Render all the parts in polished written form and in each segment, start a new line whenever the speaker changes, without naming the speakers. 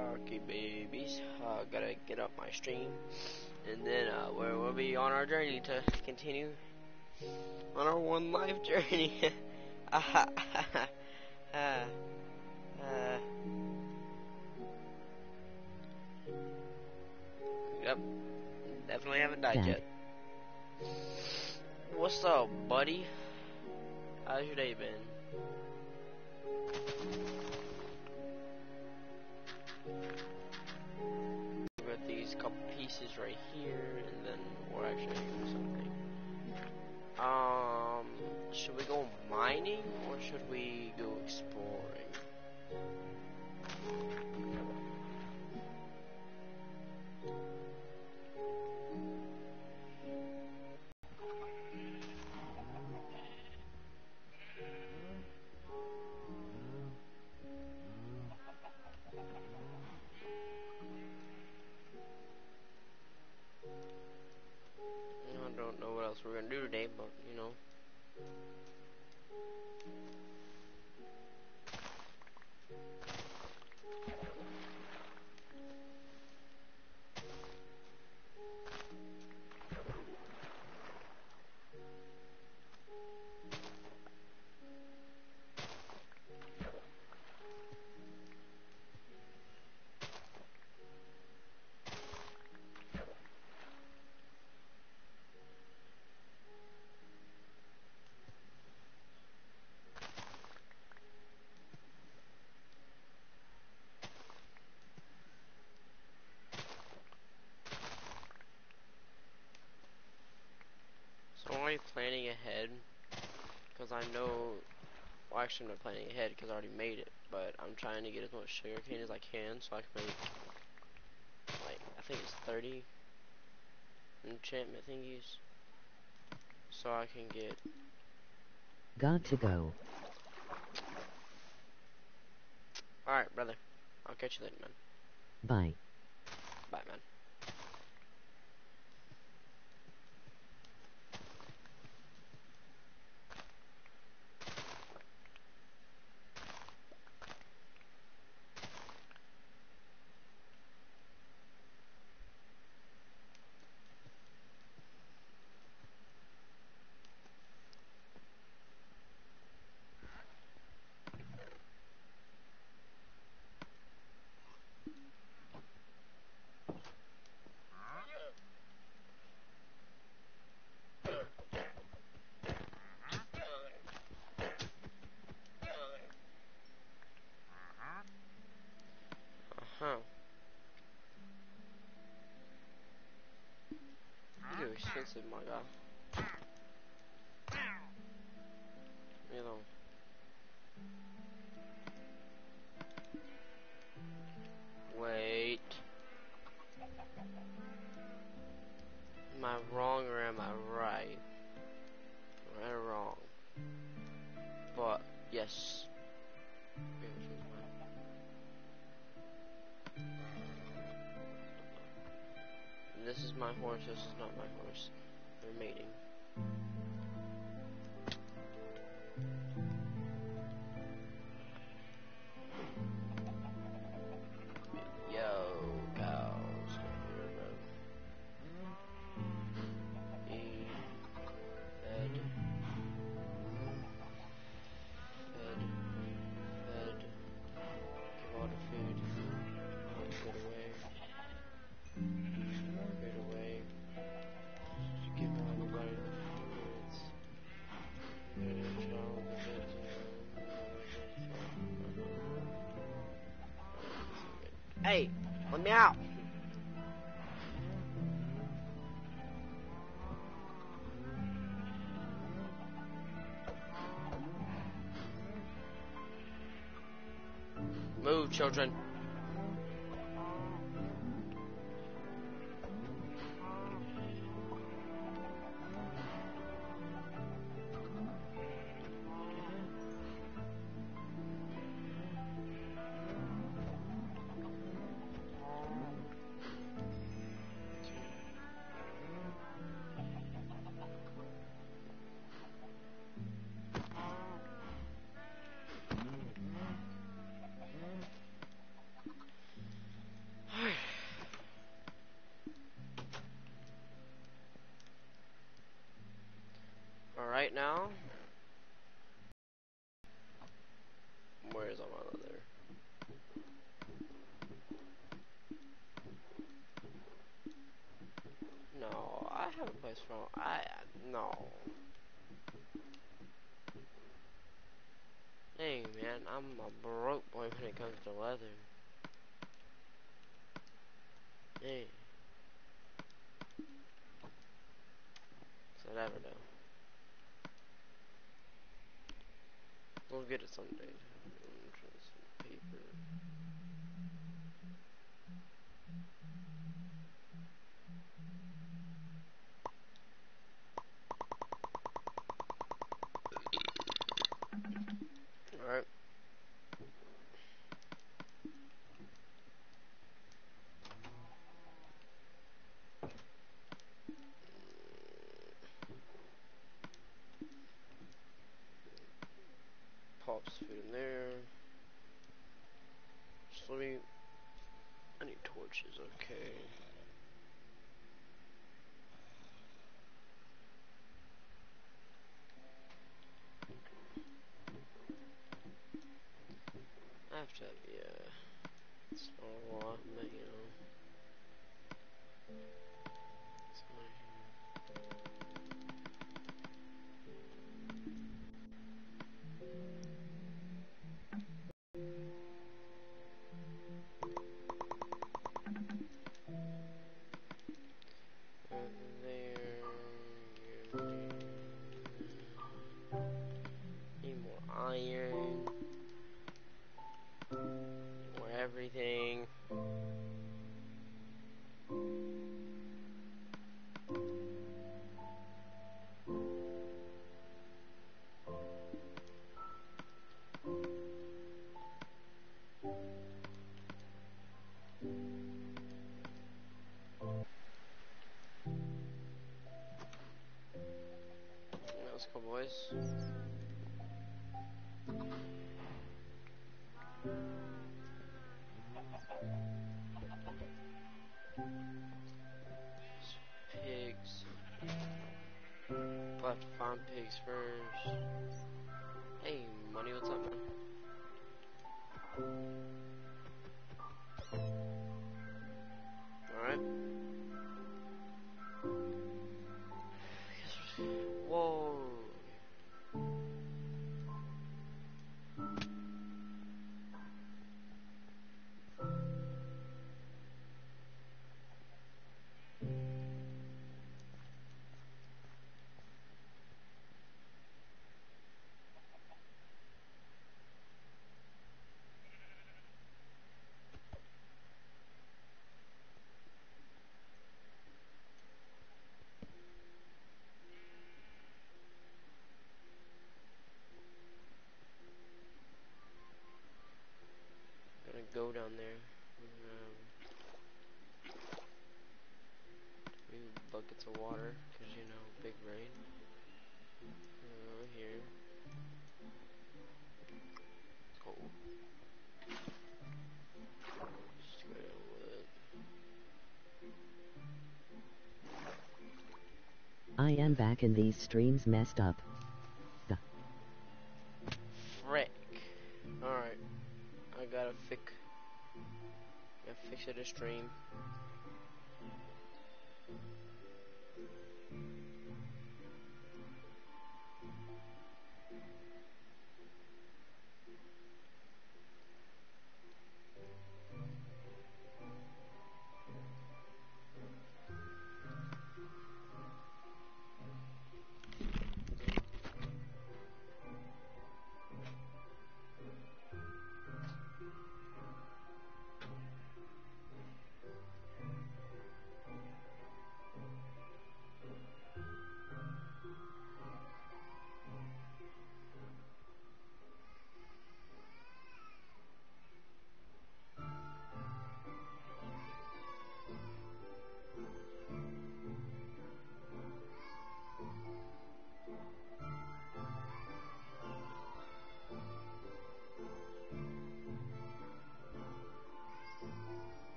Okay, babies. Gotta get up my stream, and then we'll be on our journey to continue on our one life journey. uh, yep, definitely haven't died yet. What's up, buddy? How's your day been? Got these couple pieces right here, and then we're actually doing something. Should we go mining or should we go exploring? I don't know what else we're gonna do today, but you know. So I'm already planning ahead, because I know, well actually I'm not planning ahead because I already made it, but I'm trying to get as much sugarcane as I can so I can make, like, I think it's 30 enchantment thingies, so I can get...
Got to go.
Alright, brother. I'll catch you later, man.
Bye.
Bye, man. Uh-huh. You're expensive, my guy. You know. Wait. Am I wrong or am I right? Right or wrong? But, yes. This is my horse, this is not my horse. They're mating. Yo, cows. Eat. Fed. Fed. Fed. Give all the food. Put away. Put away. Give everybody the foods. Hey, let me out. Move, children. now? Where's all my leather? No, I have a place for no. Dang man, I'm a broke boy when it comes to leather. Hey, said ever though. We'll get it someday. Paper. Alright. Pops food in there. Sleep. I need torches, okay. I have to have it's not a lot, but you know. There. Need more iron. More everything. Let's go, boys. Pigs. We'll have to find pigs first. Hey, money, what's up, man? Alright. Whoa. Gonna go down there. Maybe buckets of water, cause you know, big rain. Over here. Oh. Just go down with it.
I am back and these streams messed up. Duh.
Frick. Alright. I gotta fix it a stream.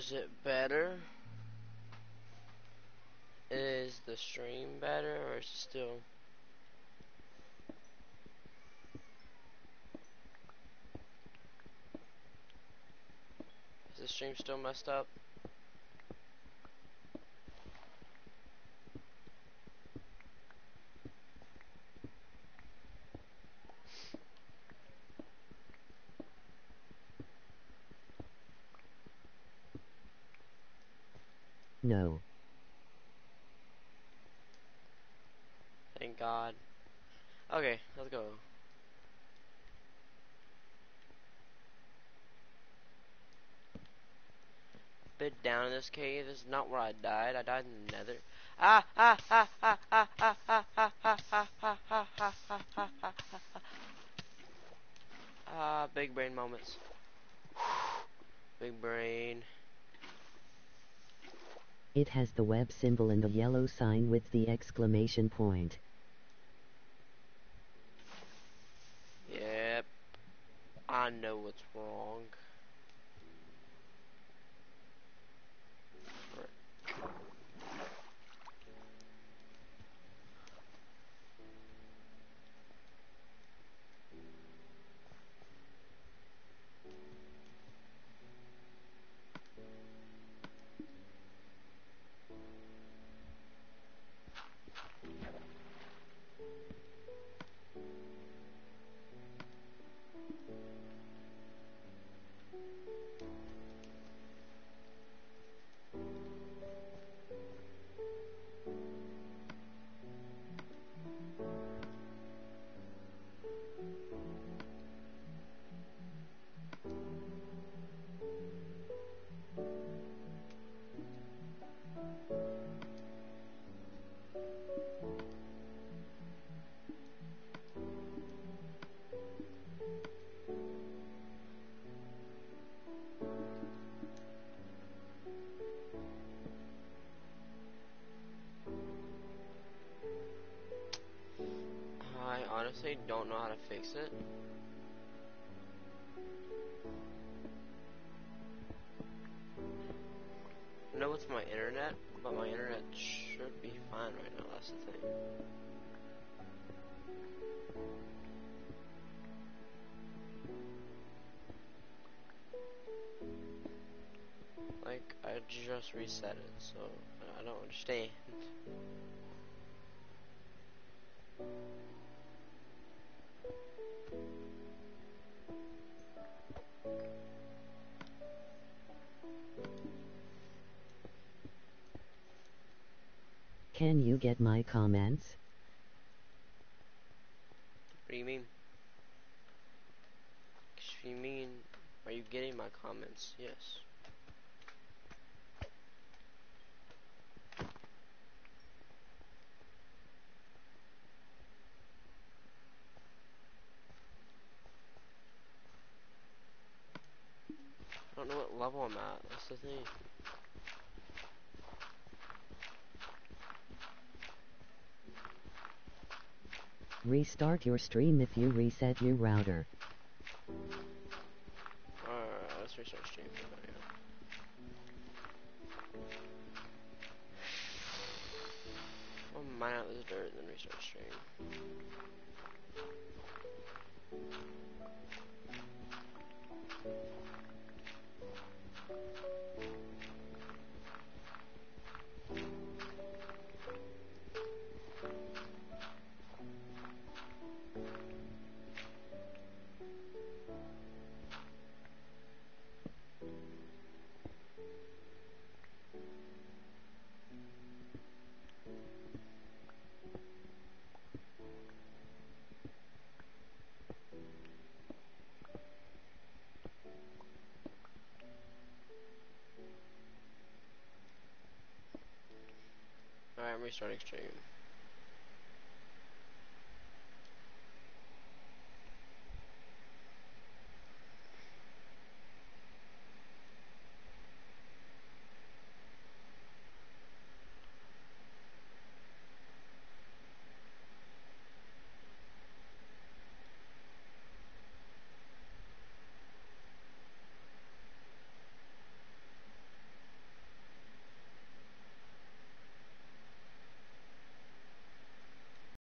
Is it better? Is the stream better, or is it still? Is the stream still messed up?
No.
Thank God. Okay, let's go. Bit down in this cave. This is not where I died. I died in the nether. Ah ah ah ah ah ah ah ah ah ah ah ah ah ah ah. Ah, big brain moments. Big brain.
It has the web symbol and the yellow sign with the exclamation point.
Yep. I know what's wrong. I honestly don't know how to fix it. I know it's my internet, but my internet should be fine right now. That's the thing. Like, I just reset it, so I don't understand.
Can you get my comments?
What do you mean? You mean, are you getting my comments? Yes. I don't know what level I'm at. That's the thing.
Restart your stream if you reset your router.
Alright, let's restart stream for a minute. I'll mine out this dirt and then restart stream. Alright, I'm restarting stream.